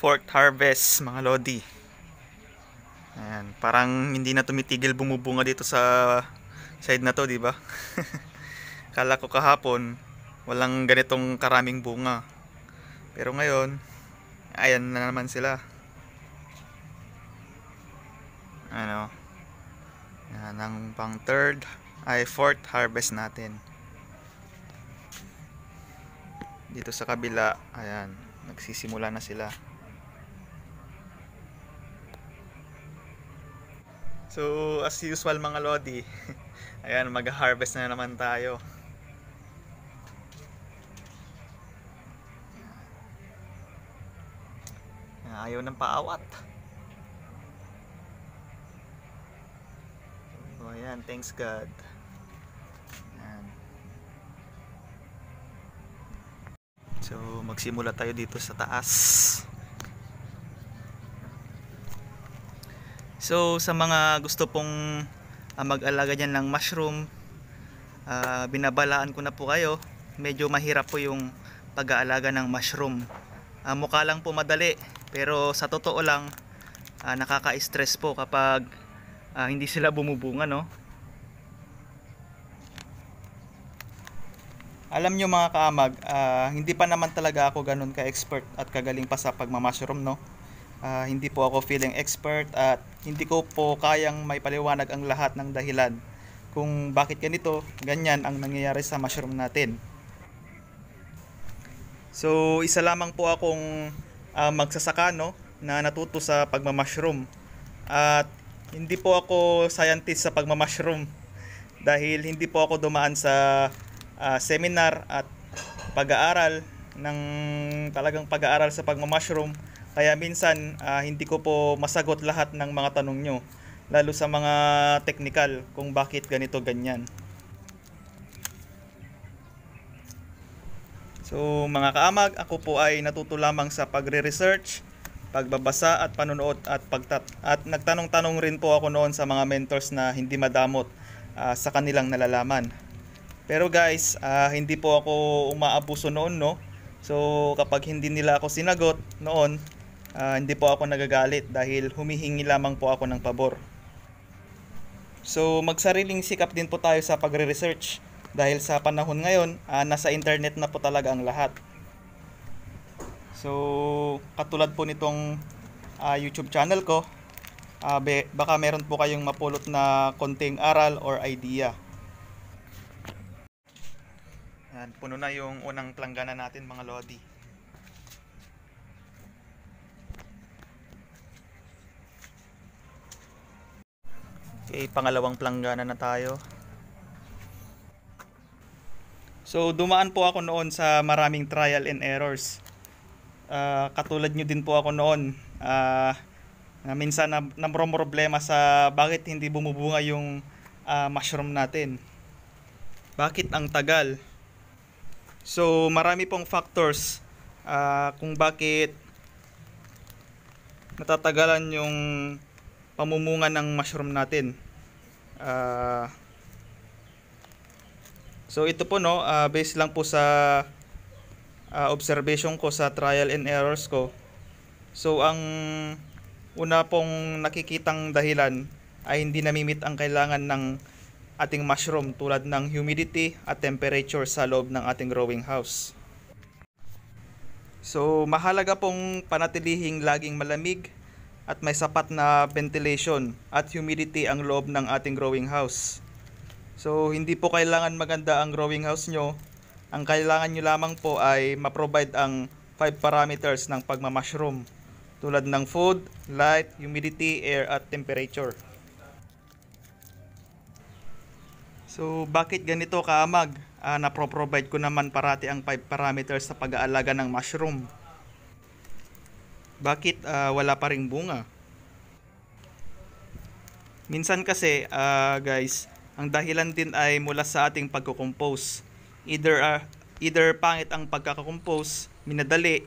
Fourth harvest mga lodi. Ayan, parang hindi na tumitigil bumubunga dito sa side na to, di ba? Kala ko kahapon walang ganitong karaming bunga. Pero ngayon, ayan na naman sila. Ano? Yan ang pang third ay fourth harvest natin. Dito sa kabila, ayan, nagsisimula na sila. So, as usual mga lodi, ayan, mag-harvest na naman tayo. Ayaw ng paawat. So, ayan, thanks God. Ayan. So, magsimula tayo dito sa taas. So, sa mga gusto pong mag-alaga dyan ng mushroom, binabalaan ko na po kayo. Medyo mahirap po yung pag-aalaga ng mushroom. Mukha lang po madali, pero sa totoo lang, nakaka-stress po kapag hindi sila bumubunga, no? Alam nyo mga kaamag, hindi pa naman talaga ako ganun ka-expert at kagaling pa sa pagmamashroom, no? Hindi po ako feeling expert at hindi ko po kayang may paliwanag ang lahat ng dahilan kung bakit ganito, ganyan ang nangyayari sa mushroom natin. So, isa lamang po akong magsasaka, no, na natuto sa pagmamashroom. At hindi po ako scientist sa pagmamashroom dahil hindi po ako dumaan sa seminar at pag-aaral ng talagang pag-aaral sa pagmamashroom. Kaya minsan hindi ko po masagot lahat ng mga tanong nyo, lalo sa mga technical kung bakit ganito ganyan. So mga kaamag, ako po ay natuto lamang sa pagre-research, pagbabasa at panonood at nagtanong-tanong rin po ako noon sa mga mentors na hindi madamot sa kanilang nalalaman. Pero guys, hindi po ako umaabuso noon, no? So kapag hindi nila ako sinagot noon, hindi po ako nagagalit dahil humihingi lamang po ako ng pabor. So magsariling sikap din po tayo sa pagre-research dahil sa panahon ngayon, nasa internet na po talaga ang lahat. So katulad po nitong YouTube channel ko, baka meron po kayong mapulot na konting aral or idea. Yan, puno na yung unang planggana natin mga lodi. Okay, pangalawang planggana na tayo. So dumaan po ako noon sa maraming trial and errors. Katulad nyo din po ako noon, na minsan problema sa bakit hindi bumubunga yung mushroom natin. Bakit ang tagal? So marami pong factors kung bakit natatagalan yung pamumunga ng mushroom natin. So ito po, no, base lang po sa observation ko sa trial and errors ko. So ang una pong nakikitang dahilan ay hindi namimit ang kailangan ng ating mushroom tulad ng humidity at temperature sa loob ng ating growing house. So mahalaga pong panatilihing laging malamig at may sapat na ventilation at humidity ang loob ng ating growing house. So hindi po kailangan maganda ang growing house nyo. Ang kailangan nyo lamang po ay ma-provide ang 5 parameters ng pagmamashroom tulad ng food, light, humidity, air at temperature. So bakit ganito kaamag? Napro-provide ko naman parati ang 5 parameters sa pag-aalaga ng mushroom. Bakit wala pa ring bunga? Minsan kasi guys, ang dahilan din ay mula sa ating pagko-compose. Either pangit ang pagkaka-compose, minadali,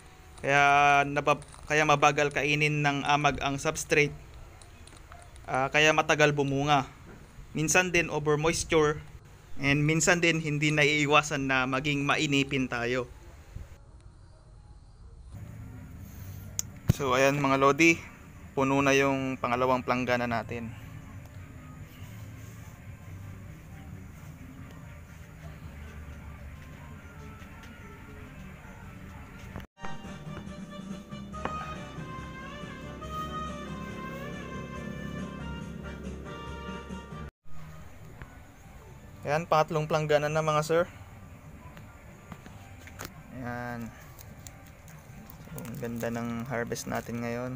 kaya mabagal kainin ng amag ang substrate, kaya matagal bumunga. Minsan din over moisture, and minsan din hindi naiiwasan na maging mainipin tayo. So ayan mga lodi, puno na yung pangalawang planggana natin. Ayan, pangatlong planggana na mga sir. Ayan. So, ang ganda ng harvest natin ngayon.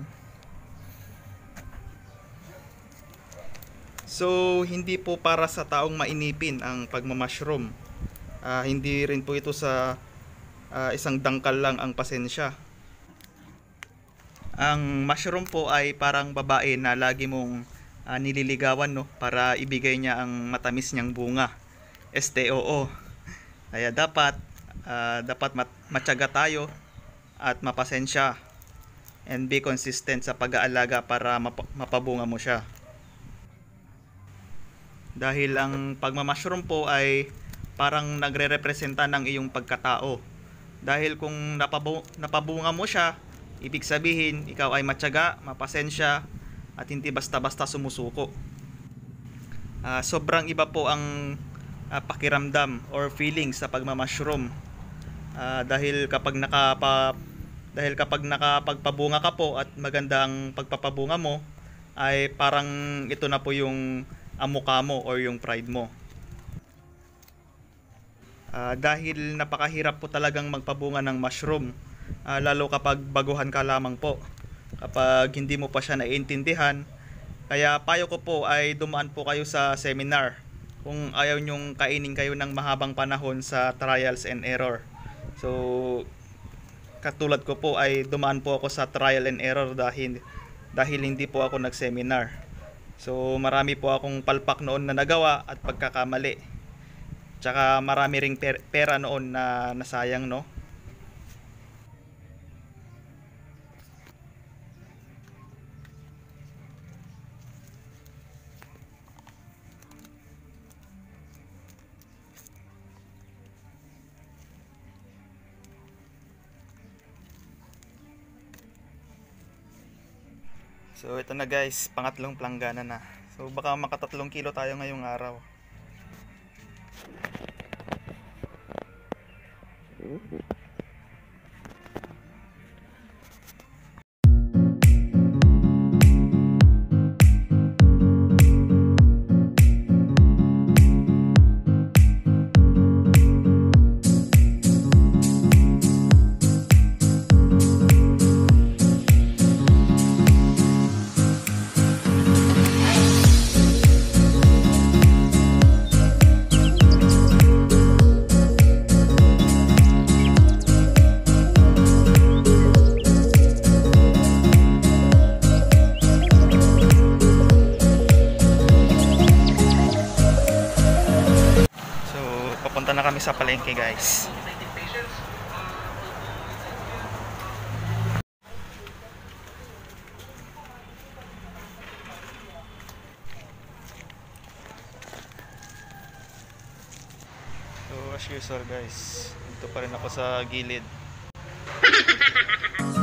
So, hindi po para sa taong mainipin ang pagmamashroom. Hindi rin po ito sa isang dangkal lang ang pasensya. Ang mushroom po ay parang babae na lagi mong nililigawan, no, para ibigay niya ang matamis niyang bunga. STOO. Kaya dapat matyaga tayo at mapasensya and be consistent sa pag-aalaga para mapabunga mo siya. Dahil ang pagmamashroom po ay parang nagre-representa ng iyong pagkatao. Dahil kung napabunga mo siya, ibig sabihin ikaw ay matyaga, mapasensya at hindi basta-basta sumusuko. Sobrang iba po ang pakiramdam or feelings sa pagmamashroom. Dahil kapag nakapagpabunga ka po at maganda ang pagpapabunga mo, ay parang ito na po yung mukha mo or yung pride mo. Dahil napakahirap po talagang magpabunga ng mushroom, lalo kapag baguhan ka lamang po, kapag hindi mo pa siya naiintindihan. Kaya payo ko po ay dumaan po kayo sa seminar kung ayaw nyong kainin kayo ng mahabang panahon sa trials and error. So katulad ko po ay dumaan po ako sa trial and error dahil hindi po ako nag-seminar. So marami po akong palpak noon na nagawa at pagkakamali. Tsaka marami ring pera noon na nasayang, no? So ito na guys, pangatlong planggana na. So baka makatatlong kilo tayo ngayong araw. Papunta na kami sa palengke guys. So as usual guys, dito pa rin ako sa gilid.